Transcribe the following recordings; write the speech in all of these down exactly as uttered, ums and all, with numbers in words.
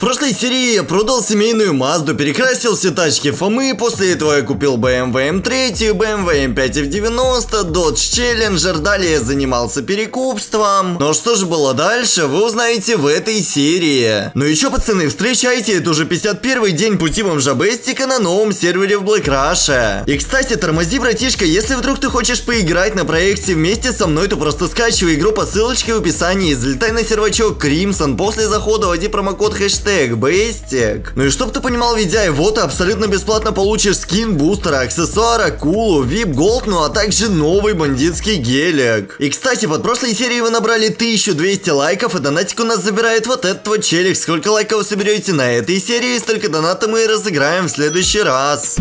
прошлой серии я продал семейную Мазду, перекрасил все тачки Фомы, после этого я купил бэ эм вэ эм три, бэ эм вэ эм пять эф девяносто, Dodge Challenger, далее я занимался перекупством. Но что же было дальше, вы узнаете в этой серии. Ну и чё, пацаны, встречайте, это уже пятьдесят первый день пути бомжа Бестика на новом сервере в Black Rush. И кстати, тормози, братишка, если вдруг ты хочешь поиграть на проекте вместе со мной, то просто скачивай игру по ссылочке в описании и залетай на сервачок Crimson, после захода вводи промокод хэштег Бестик. Ну и чтоб ты понимал, видяй, вот ты абсолютно бесплатно получишь скин бустера, аксессуар, акулу, вип голд, ну а также новый бандитский гелик. И кстати, под прошлой серией вы набрали тысячу двести лайков, и донатик у нас забирает вот этот вот челик. Сколько лайков вы соберете на этой серии, столько доната мы и разыграем в следующий раз.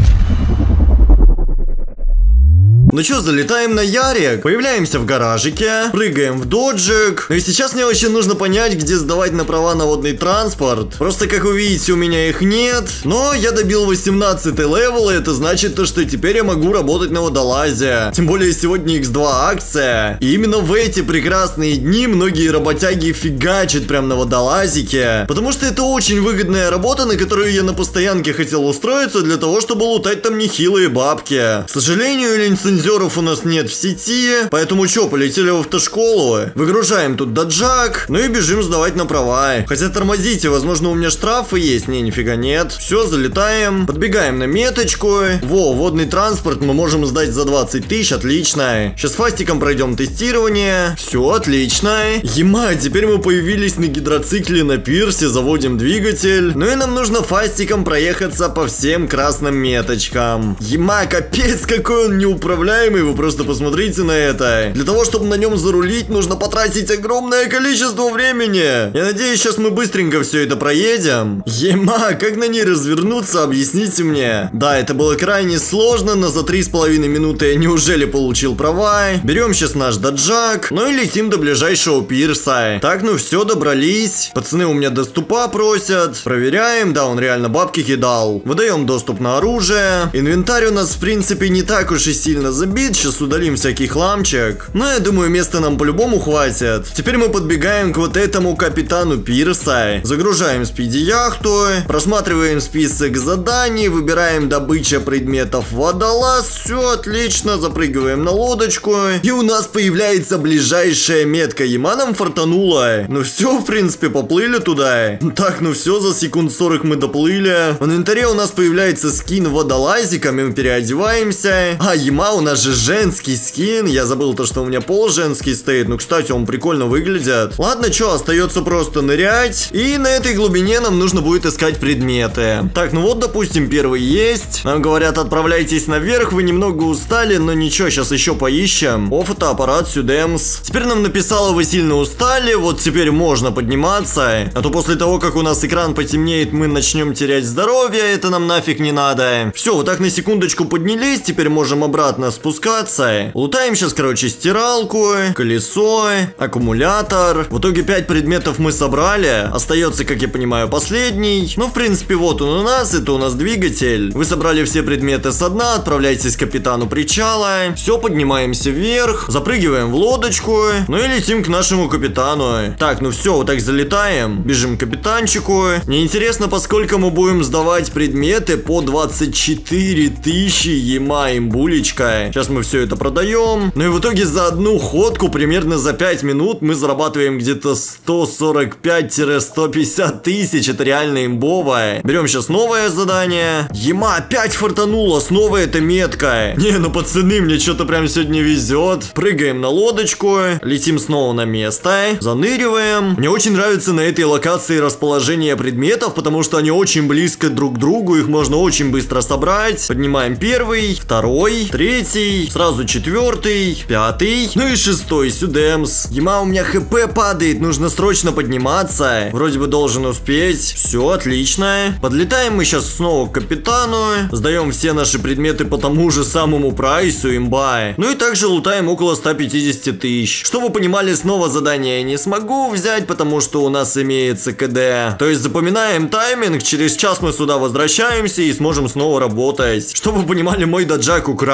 Ну чё, залетаем на Ярик, появляемся в гаражике, прыгаем в доджик. Ну и сейчас мне очень нужно понять, где сдавать на права на водный транспорт. Просто, как вы видите, у меня их нет. Но я добил восемнадцатый левел, и это значит то, что теперь я могу работать на водолазе. Тем более сегодня икс два акция. И именно в эти прекрасные дни многие работяги фигачат прям на водолазике. Потому что это очень выгодная работа, на которую я на постоянке хотел устроиться, для того, чтобы лутать там нехилые бабки. К сожалению, лицензионный у нас нет в сети, поэтому чё, полетели в автошколу, выгружаем тут доджак, ну и бежим сдавать на права. Хотя тормозите, возможно у меня штрафы есть, не, нифига нет. Все, залетаем, подбегаем на меточку. Во, водный транспорт мы можем сдать за двадцать тысяч, отлично. Сейчас фастиком пройдем тестирование. Все, отлично. Ема, теперь мы появились на гидроцикле на пирсе, заводим двигатель. Ну и нам нужно фастиком проехаться по всем красным меточкам. Ема, капец, какой он неуправляемый. Вы просто посмотрите на это. Для того, чтобы на нем зарулить, нужно потратить огромное количество времени. Я надеюсь, сейчас мы быстренько все это проедем. Ема, как на ней развернуться, объясните мне. Да, это было крайне сложно, но за три с половиной минуты я неужели получил права. Берем сейчас наш доджак, ну и летим до ближайшего пирса. Так, ну все, добрались. Пацаны у меня доступа просят. Проверяем, да, он реально бабки кидал. Выдаем доступ на оружие. Инвентарь у нас, в принципе, не так уж и сильно забит. Сейчас удалим всякий хламчик. Но я думаю, места нам по-любому хватит. Теперь мы подбегаем к вот этому капитану пирса. Загружаем спиди-яхту. Просматриваем список заданий. Выбираем добыча предметов водолаз. Все отлично. Запрыгиваем на лодочку. И у нас появляется ближайшая метка. Ема, нам фартануло. Ну все, в принципе, поплыли туда. Так, ну все, за секунд сорок мы доплыли. В инвентаре у нас появляется скин водолазика. Мы переодеваемся. А, ема, у нас же женский скин. Я забыл то, что у меня пол женский стоит. Ну, кстати, он прикольно выглядит. Ладно, что, остается просто нырять. И на этой глубине нам нужно будет искать предметы. Так, ну вот, допустим, первый есть. Нам говорят, отправляйтесь наверх. Вы немного устали, но ничего, сейчас еще поищем. О, фотоаппарат, Сюдемс. Теперь нам написало, вы сильно устали. Вот теперь можно подниматься. А то после того, как у нас экран потемнеет, мы начнем терять здоровье. Это нам нафиг не надо. Все, вот так на секундочку поднялись. Теперь можем обратно спускаться. Лутаем сейчас, короче, стиралку, колесо, аккумулятор. В итоге пять предметов мы собрали. Остается, как я понимаю, последний. Ну, в принципе, вот он у нас. Это у нас двигатель. Вы собрали все предметы со дна. Отправляйтесь к капитану причала. Все, поднимаемся вверх. Запрыгиваем в лодочку. Ну и летим к нашему капитану. Так, ну все, вот так залетаем. Бежим к капитанчику. Мне интересно, поскольку мы будем сдавать предметы по двадцать четыре тысячи. Ема, имбулечка. Сейчас мы все это продаем. Ну и в итоге за одну ходку, примерно за пять минут, мы зарабатываем где-то сто сорок пять — сто пятьдесят тысяч. Это реально имбовое. Берем сейчас новое задание. Ема, опять фартануло. Снова эта метка. Не, ну пацаны, мне что-то прям сегодня везет. Прыгаем на лодочку. Летим снова на место. Заныриваем. Мне очень нравится на этой локации расположение предметов, потому что они очень близко друг к другу. Их можно очень быстро собрать. Поднимаем первый, второй, третий, сразу четвертый, пятый, ну и шестой, Сюдемс. Ема, у меня хп падает, нужно срочно подниматься. Вроде бы должен успеть. Все, отлично. Подлетаем мы сейчас снова к капитану. Сдаем все наши предметы по тому же самому прайсу, имба. Ну и также лутаем около ста пятидесяти тысяч. Чтобы вы понимали, снова задание я не смогу взять, потому что у нас имеется КД. То есть запоминаем тайминг, через час мы сюда возвращаемся и сможем снова работать. Чтобы вы понимали, мой доджак украли.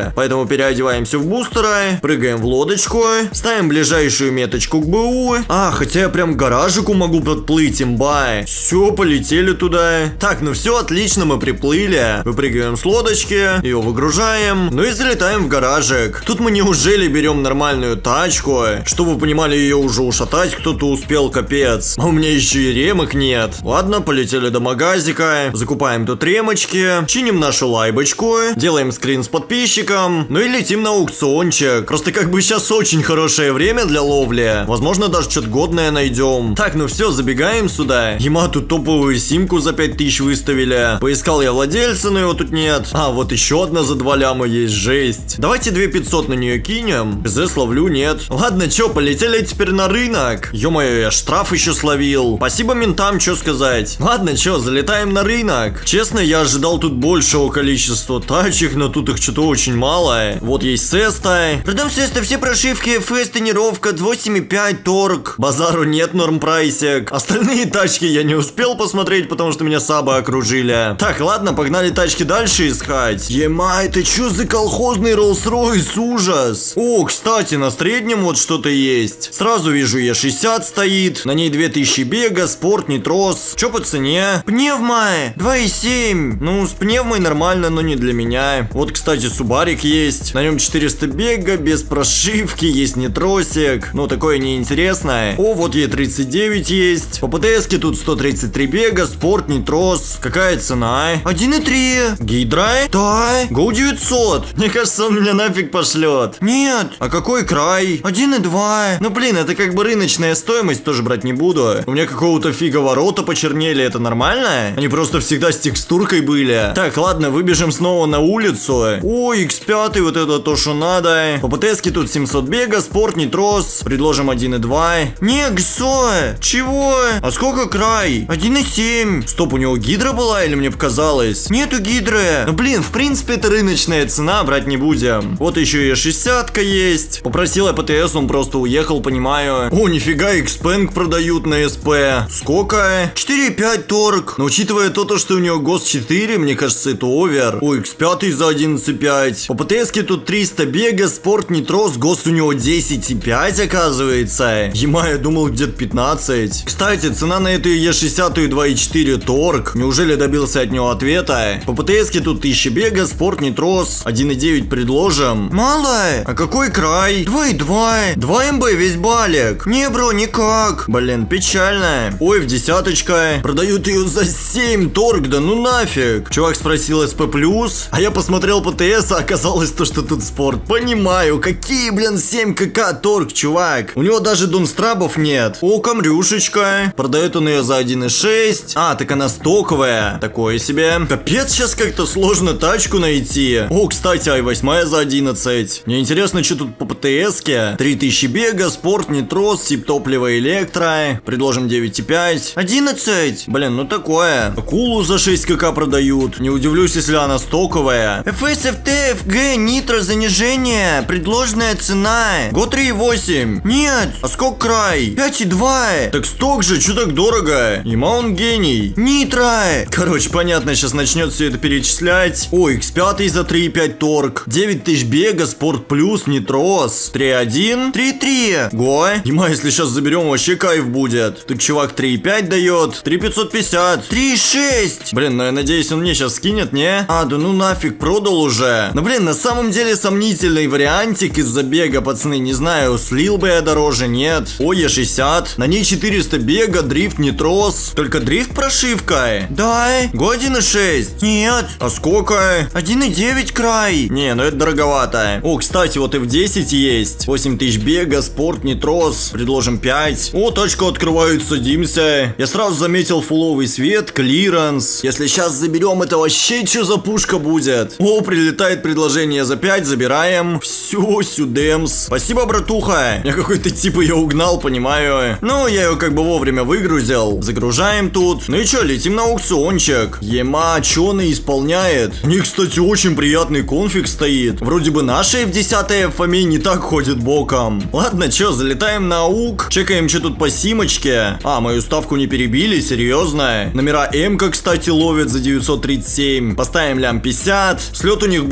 были. Поэтому переодеваемся в бустеры, прыгаем в лодочку, ставим ближайшую меточку к БУ. А, хотя я прям к гаражику могу подплыть, имба. Все, полетели туда. Так, ну все, отлично, мы приплыли. Выпрыгиваем с лодочки, ее выгружаем, ну и залетаем в гаражик. Тут мы неужели берем нормальную тачку? Чтобы вы понимали, ее уже ушатать кто-то успел, капец. А у меня еще и ремок нет. Ладно, полетели до магазика, закупаем тут ремочки, чиним нашу лайбочку, делаем скрин с подписчиком, ну и летим на аукциончик. Просто как бы сейчас очень хорошее время для ловли. Возможно, даже что-то годное найдем. Так, ну все, забегаем сюда. Ема тут топовую симку за пять тысяч выставили. Поискал я владельца, но его тут нет. А, вот еще одна за два ляма есть, жесть. Давайте две пятьсот на нее кинем. ПЗ словлю, нет. Ладно, че, полетели теперь на рынок. Ё-моё, я штраф еще словил. Спасибо ментам, что сказать. Ладно, че, залетаем на рынок. Честно, я ожидал тут большего количества тачек, но тут их что-то очень мало. Вот есть Сеста. Продам Сеста все прошивки, эф эс, тонировка, восемь и пять, торг. Базару нет, норм прайсик. Остальные тачки я не успел посмотреть, потому что меня сабы окружили. Так, ладно, погнали тачки дальше искать. Ема, это что за колхозный Rolls-Royce, ужас. О, кстати, на среднем вот что-то есть. Сразу вижу, Е шестьдесят стоит. На ней две тысячи бега, спорт, нитрос. Че по цене? Пневма, два и семь. Ну, с пневмой нормально, но не для меня. Вот, кстати, Субарик есть. На нем четыреста бега, без прошивки, есть нитросик. Ну, такое неинтересное. О, вот Е тридцать девять есть. По ПТСке тут сто тридцать три бега, спорт, нитрос. Какая цена? один и три. Гидра? Да. Гоу девятьсот. Мне кажется, он меня нафиг пошлет. Нет. А какой край? один и два. Ну, блин, это как бы рыночная стоимость, тоже брать не буду. У меня какого-то фига ворота почернели, это нормально? Они просто всегда с текстуркой были. Так, ладно, выбежим снова на улицу. О, икс пять, вот это то, что надо. По ПТСке тут семьсот бега, спорт, нитрос. Предложим один и два. Не, гсо. Чего? А сколько край? один и семь. Стоп, у него гидра была или мне показалось? Нету гидры. Ну, блин, в принципе, это рыночная цена, брать не будем. Вот еще и шестьдесят есть. Попросил я ПТС, он просто уехал, понимаю. О, нифига, Xpeng продают на СП. Сколько? четыре и пять торг. Но учитывая то, то, что у него ГОСТ четыре, мне кажется, это овер. О, икс пять за одиннадцать и пять. По ПТСке тут триста бега, спорт, нитрос, ГОСТ у него десять и пять, оказывается. Ема, я думал, где-то пятнадцать. Кстати, цена на эту Е шестьдесят и два и четыре торг. Неужели добился от него ответа? По ПТСке тут тысяча бега, спорт, нитрос, один и девять предложим. Мало. А какой край? два и два. два эм бэ весь балик. Не, бро, никак. Блин, печально. Ой, в десяточка. Продают ее за семь торг, да ну нафиг. Чувак спросил СП плюс, а я посмотрел ПТС, а оказалось то, что тут спорт. Понимаю, какие, блин, семь ка торг, чувак. У него даже дунстрабов нет. О, камрюшечка. Продает он ее за один и шесть. А, так она стоковая. Такое себе. Капец, сейчас как-то сложно тачку найти. О, кстати, ай восемь за одиннадцать. Мне интересно, что тут по ПТСке. три тысячи бега, спорт, нитрос, тип топлива, электро. Предложим девять и пять. одиннадцать. Блин, ну такое. Акулу за шесть ка продают. Не удивлюсь, если она стоковая. эф эс, эф тэ, эф джи, нитро, занижение. Предложенная цена. Го три и восемь. Нет. А сколько край? пять и два. Так сток же, что так дорого? Ема он гений. Нитро. Короче, понятно, сейчас начнет все это перечислять. О, икс пять за три и пять торг. девять тысяч бега, спорт плюс, нитрос. три и один. три и три. Го. Ема, если сейчас заберем, вообще кайф будет. Тут чувак три и пять дает. три тысячи пятьсот пятьдесят. три и шесть. Блин, ну я надеюсь, он мне сейчас скинет, не? А, да ну нафиг, продал уже. Ну блин, на самом деле сомнительный вариантик из-за бега, пацаны. Не знаю, слил бы я дороже, нет. О, Е шестьдесят. На ней четыреста бега, дрифт, нитрос. Только дрифт прошивка. Да. Го один и шесть. Нет. А сколько? один и девять край. Не, ну это дороговато. О, кстати, вот эф десять есть. восемь тысяч бега, спорт, нитрос. Предложим пять. О, тачка открывает, садимся. Я сразу заметил фуловый свет, клиренс. Если сейчас заберем, это вообще что за пушка будет? О, прилетает предложение за пять, забираем. Все, сюдемс. Спасибо, братуха. Я какой-то типа ее угнал, понимаю. Ну, я ее как бы вовремя выгрузил. Загружаем тут. Ну и что, летим на аукциончик. Ема, что она исполняет? У них, кстати, очень приятный конфиг стоит. Вроде бы наша эф десять эф эм и не так ходит боком. Ладно, что, залетаем на аук. Чекаем, что тут по симочке. А, мою ставку не перебили, серьезно. Номера М-ка, кстати, ловят за девятьсот тридцать семь. Поставим лям пятьдесят. Слет у них будет минут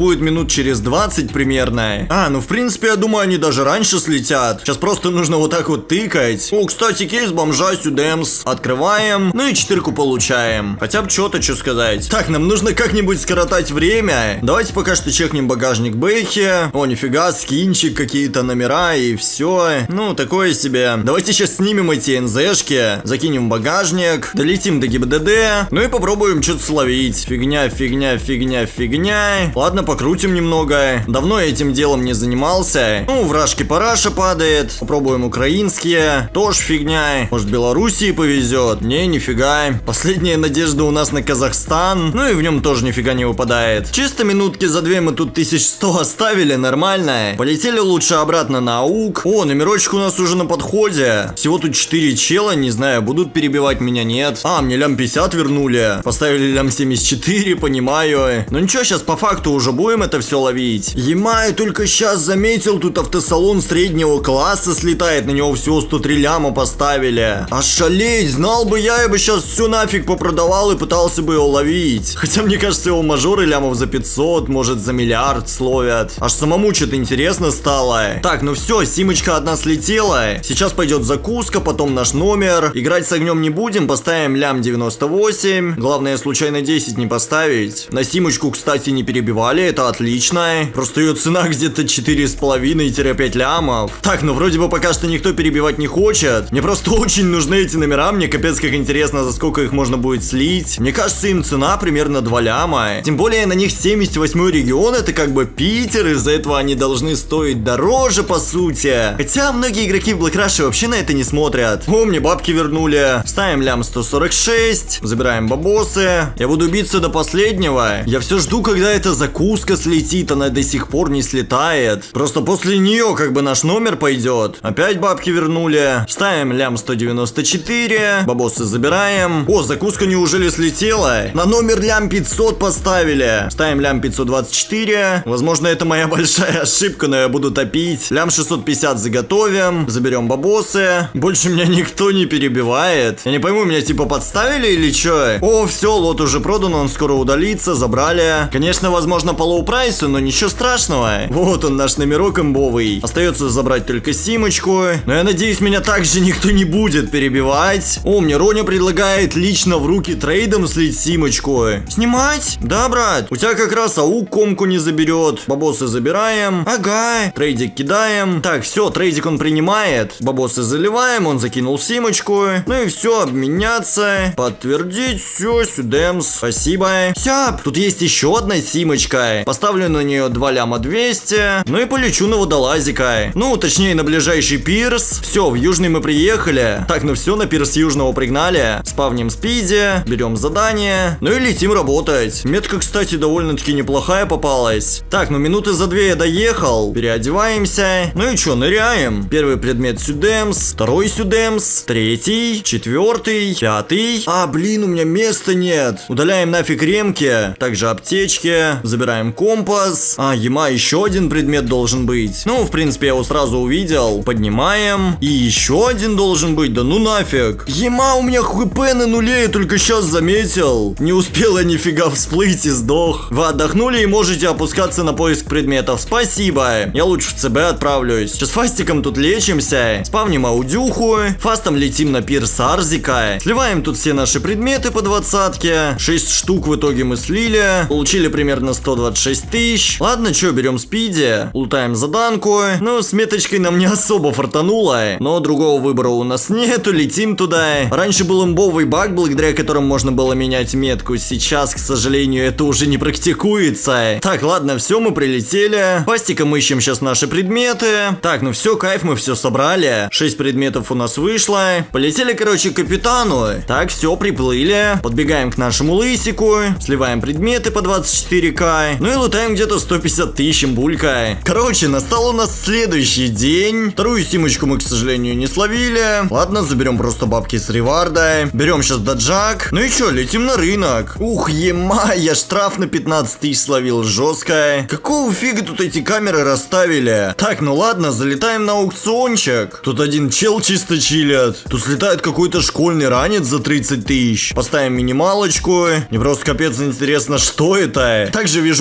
минут через двадцать примерно. А, ну в принципе, я думаю, они даже раньше слетят. Сейчас просто нужно вот так вот тыкать. О, кстати, кейс бомжа Сюдемс. Открываем, ну и четырку получаем. Хотя бы что-то, что сказать. Так, нам нужно как-нибудь скоротать время. Давайте пока что чекнем багажник Бэхи. О, нифига, скинчик, какие-то номера и все. Ну, такое себе. Давайте сейчас снимем эти эн зэшки, закинем в багажник, долетим до ГИБДД, ну и попробуем что-то словить. Фигня, фигня, фигня, фигня. Ладно, покрутим немного. Давно я этим делом не занимался. Ну, вражки параша падает. Попробуем украинские. Тоже фигня. Может, Белоруссии повезет? Не, нифига. Последняя надежда у нас на Казахстан. Ну и в нем тоже нифига не выпадает. Чисто минутки за две мы тут тысяч сто оставили, нормально. Полетели лучше обратно на АУК. О, номерочек у нас уже на подходе. Всего тут четыре чела, не знаю, будут перебивать меня, нет. А, мне лям пятьдесят вернули. Поставили лям семьдесят четыре, понимаю. Ну ничего, сейчас по факту уже будем это все ловить. Ема, я только сейчас заметил, тут автосалон среднего класса слетает. На него всего сто три ляма поставили. Ошалеть, знал бы я, я бы сейчас все нафиг попродавал и пытался бы его ловить. Хотя мне кажется, его мажоры лямов за пятьсот, может за миллиард словят. Аж самому что-то интересно стало. Так, ну все, симочка одна слетела. Сейчас пойдет закуска, потом наш номер. Играть с огнем не будем, поставим лям девяносто восемь. Главное, случайно десять не поставить. На симочку, кстати, не перебивали, это отлично. Просто ее цена где-то четыре с половиной — пять лямов. Так, ну вроде бы пока что никто перебивать не хочет. Мне просто очень нужны эти номера, мне капец как интересно, за сколько их можно будет слить. Мне кажется, им цена примерно два ляма. Тем более на них семьдесят восьмой регион, это как бы Питер, из-за этого они должны стоить дороже, по сути. Хотя многие игроки в Black Rush вообще на это не смотрят. О, мне бабки вернули. Ставим лям сто сорок шесть. Забираем бабосы. Я буду биться до последнего. Я все жду, когда эта закуска слетит. Она до сих пор не слетает. Просто после нее как бы наш номер пойдет. Опять бабки вернули. Ставим лям сто девяносто четыре. Бабосы забираем. О, закуска неужели слетела? На номер лям пятьсот поставили. Ставим лям пятьсот двадцать четыре. Возможно, это моя большая ошибка, но я буду топить. Лям шестьсот пятьдесят заготовим. Заберем бабосы. Больше меня никто не перебивает. Я не пойму, меня типа подставили или что? О, все, лот уже продан, он скоро удалится. Забрали. Конечно, возможно, по лоу прайсу, но ничего страшного. Вот он, наш номерок имбовый. Остается забрать только симочку. Но я надеюсь, меня также никто не будет перебивать. О, мне Роня предлагает лично в руки трейдом слить симочку. Снимать? Да, брат. У тебя как раз АУК комку не заберет. Бабосы забираем. Ага. Трейдик кидаем. Так, все, трейдик он принимает. Бабосы заливаем, он закинул симочку. Ну и все, обменяться. Подтвердить, все, Сюдемс. Спасибо. Сяп, тут есть еще одна симочка. Поставлю на нее два ляма двести. Ну и полечу на водолазика. Ну, точнее, на ближайший пирс. Все, в Южный мы приехали. Так, ну все, на пирс Южного пригнали. Спавним спиди, берем задание. Ну и летим работать. Метка, кстати, довольно-таки неплохая попалась. Так, ну минуты за две я доехал. Переодеваемся. Ну и что, ныряем. Первый предмет Сюдемс, второй Сюдемс, третий, четвертый, пятый. А, блин, у меня места нет. Удаляем нафиг ремки. Также аптечки. Забираем компас. А, ема, еще один предмет должен быть. Ну, в принципе, я его сразу увидел. Поднимаем. И еще один должен быть. Да ну нафиг. Ема, у меня хп на нуле, я только сейчас заметил. Не успела нифига всплыть и сдох. Вы отдохнули и можете опускаться на поиск предметов. Спасибо. Я лучше в ЦБ отправлюсь. Сейчас фастиком тут лечимся. Спавним аудюху. Фастом летим на пирс Арзика. Сливаем тут все наши предметы по двадцатке. шесть штук в итоге мы слили. Получили примерно сто двадцать шесть тысяч. Ладно, что, берем спиди. Лутаем заданку. Ну, с меточкой нам не особо фартануло. Но другого выбора у нас нету. Летим туда. Раньше был имбовый баг, благодаря которому можно было менять метку. Сейчас, к сожалению, это уже не практикуется. Так, ладно, все, мы прилетели. Фастиком ищем сейчас наши предметы. Так, ну все, кайф, мы все собрали. шесть предметов у нас вышло. Полетели, короче, к капитану. Так, все, приплыли. Подбегаем к нашему лысику. Сливаем предметы по двадцать четыре ка. Ну и лутаем где-то сто пятьдесят тысяч имбулька. Короче, настал у нас следующий день. Вторую симочку мы, к сожалению, не словили. Ладно, заберем просто бабки с реварда. Берем сейчас даджак. Ну и что, летим на рынок. Ух, ема, я штраф на пятнадцать тысяч словил, жестко. Какого фига тут эти камеры расставили? Так, ну ладно, залетаем на аукциончик. Тут один чел чисто чилит. Тут слетает какой-то школьный ранец за тридцать тысяч. Поставим минималочку. Мне просто капец интересно, что это. Также вижу прекрасно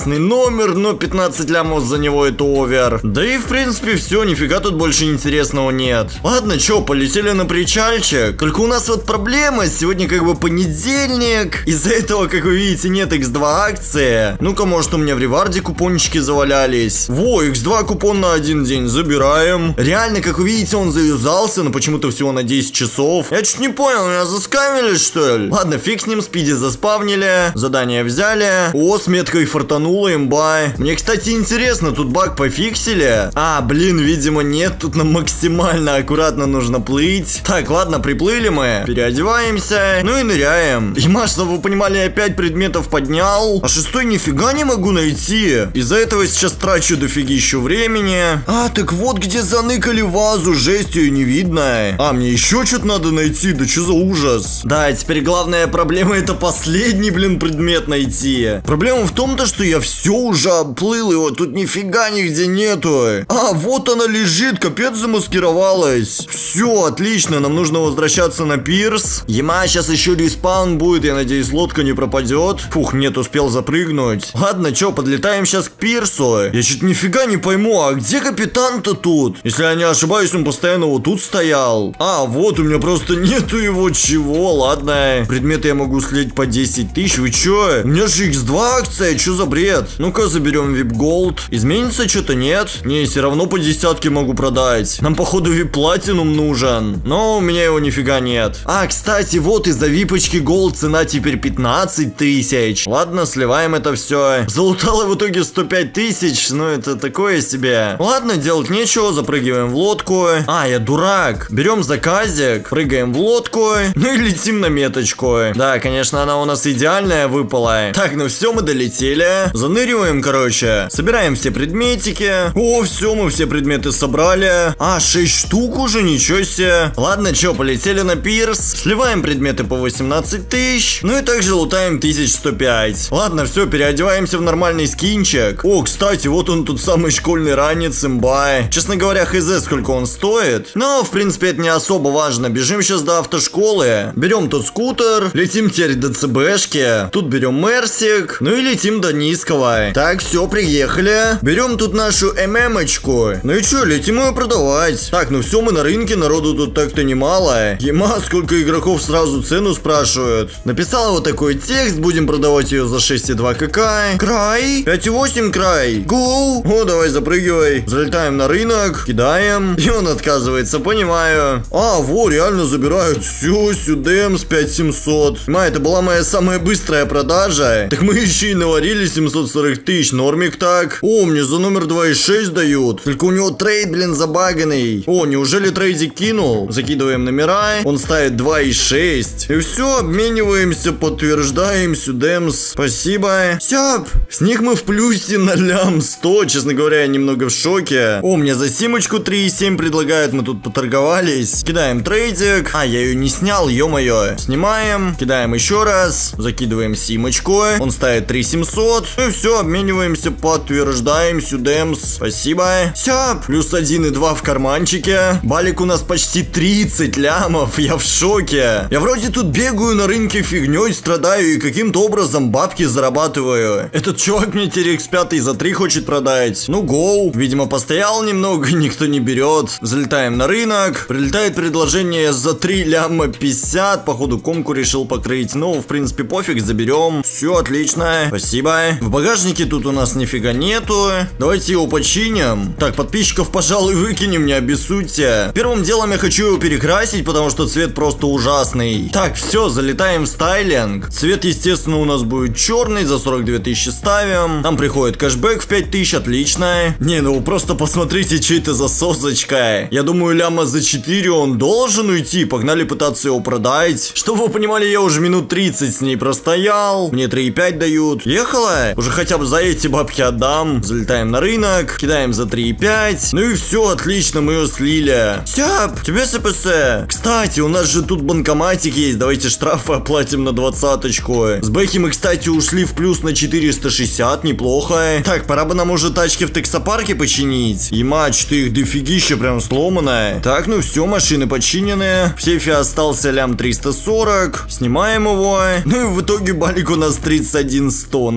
классный номер, но пятнадцать лямов за него это овер. Да и в принципе все, нифига тут больше интересного нет. Ладно, чё, полетели на причальчик. Только у нас вот проблема, сегодня как бы понедельник. Из-за этого, как вы видите, нет икс два акции. Ну-ка, может у меня в реварде купончики завалялись. Во, икс два купон на один день, забираем. Реально, как вы видите, он заюзался, но почему-то всего на десять часов. Я чуть не понял, меня заскамили, что ли? Ладно, фиг с ним, спиди заспавнили. Задание взяли. О, с меткой фартануло, имба. Мне, кстати, интересно, тут баг пофиксили? А, блин, видимо, нет. Тут нам максимально аккуратно нужно плыть. Так, ладно, приплыли мы. Переодеваемся. Ну и ныряем. Ема, чтобы вы понимали, я пять предметов поднял. А шестой нифига не могу найти. Из-за этого сейчас трачу дофигищу времени. А, так вот где заныкали вазу. Жесть, ее не видно. А, мне еще что-то надо найти. Да что за ужас? Да, теперь главная проблема — это последний, блин, предмет найти. Проблема в том-то, что я все уже обплыл, его тут нифига нигде нету. А, вот она лежит, капец, замаскировалась. Все, отлично, нам нужно возвращаться на пирс. Ема, сейчас еще респаун будет, я надеюсь, лодка не пропадет. Фух, нет, успел запрыгнуть. Ладно, что, подлетаем сейчас к пирсу. Я чуть нифига не пойму, а где капитан-то тут? Если я не ошибаюсь, он постоянно вот тут стоял. А, вот, у меня просто нету его чего, ладно. Предметы я могу слить по десять тысяч, вы че? У меня же икс два акция, что за бред? Ну-ка, заберем вип голд. Изменится что-то, нет? Не, все равно по десятке могу продать. Нам, походу, вип платинум нужен. Но у меня его нифига нет. А, кстати, вот из-за випочки голд цена теперь пятнадцать тысяч. Ладно, сливаем это все. Залутало в итоге сто пять тысяч, но это такое себе. Ладно, делать нечего, запрыгиваем в лодку. А, я дурак. Берем заказик, прыгаем в лодку, ну и летим на меточку. Да, конечно, она у нас идеальная выпала. Так, ну все, мы долетели. Заныриваем, короче. Собираем все предметики. О, все, мы все предметы собрали. А, шесть штук уже, ничего себе. Ладно, что, полетели на пирс. Сливаем предметы по восемнадцать тысяч. Ну и также лутаем тысяча сто пять. Ладно, все, переодеваемся в нормальный скинчик. О, кстати, вот он тут самый школьный ранец, имба. Честно говоря, хз, сколько он стоит. Но, в принципе, это не особо важно. Бежим сейчас до автошколы. Берем тут скутер. Летим теперь до ЦБшки. Тут берем мерсик. Ну и летим до низкого. Так, все, приехали. Берем тут нашу ММ-очку. Ну и что, летим ее продавать. Так, ну все, мы на рынке. Народу тут так-то немало. Ема, сколько игроков сразу цену спрашивают. Написала вот такой текст. Будем продавать ее за шесть и два кк. Край. пять и восемь край. Гоу. О, давай, запрыгивай. Залетаем на рынок. Кидаем. И он отказывается, понимаю. А, во, реально забирают. Все, сюдемс пять семьсот. Ма, это была моя самая быстрая продажа. Так мы еще и наварили семьсот сорок тысяч. Нормик так. О, мне за номер два и шесть дают. Только у него трейд, блин, забаганный. О, неужели трейдик кинул? Закидываем номера. Он ставит два и шесть. И все, обмениваемся, подтверждаем. Сюдемс. Спасибо. Сяп. С них мы в плюсе на лям сто. Честно говоря, я немного в шоке. О, мне за симочку три и семь предлагают. Мы тут поторговались. Кидаем трейдик. А, я ее не снял, ё-моё. Снимаем. Кидаем еще раз. Закидываем симочку. Он ставит три семьсот. И все, обмениваемся, подтверждаем. Сюдемс. Спасибо. Сяп. Плюс один и два в карманчике. Балик у нас почти тридцать лямов. Я в шоке. Я вроде тут бегаю на рынке фигней, страдаю и каким-то образом бабки зарабатываю. Этот чувак мне теперь икс пять за три хочет продать. Ну, гоу. Видимо, постоял немного, никто не берет. Залетаем на рынок. Прилетает предложение за три ляма пятьдесят. Походу, комку решил покрыть. Ну, в принципе, пофиг, заберем. Все, отлично. Спасибо. В багажнике тут у нас нифига нету. Давайте его починим. Так, подписчиков, пожалуй, выкинем, не обессудьте. Первым делом я хочу его перекрасить, потому что цвет просто ужасный. Так, все, залетаем в стайлинг. Цвет, естественно, у нас будет черный. За сорок две тысячи ставим. Нам приходит кэшбэк в пять тысяч, отлично. Не, ну просто посмотрите, что это за сосочка. Я думаю, ляма за четыре он должен уйти. Погнали пытаться его продать. Чтобы вы понимали, я уже минут тридцать с ней простоял. Мне три и пять дают. Ехала? Уже хотя бы за эти бабки отдам. Залетаем на рынок. Кидаем за три и пять. Ну и все, отлично, мы ее слили. Сяп, тебе СПС. Кстати, у нас же тут банкоматик есть. Давайте штрафы оплатим на двадцаточку. С Бэхи мы, кстати, ушли в плюс на четыреста шестьдесят. Неплохо. Так, пора бы нам уже тачки в таксопарке починить. Ема, что их дофигища прям сломанная. Так, ну все, машины починены. В сейфе остался лям триста сорок. Снимаем его. Ну и в итоге балик у нас тридцать один сто. Нормально.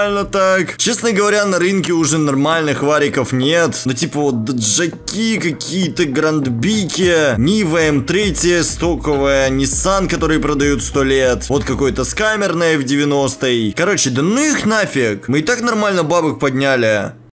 нормально так. Честно говоря, на рынке уже нормальных вариков нет. Ну типа вот джаки какие-то, грандбики, Нива эм три стоковая, Nissan, который продают сто лет. Вот какой-то с камерной в девяностой. Короче, да ну их нафиг. Мы и так нормально бабок подняли.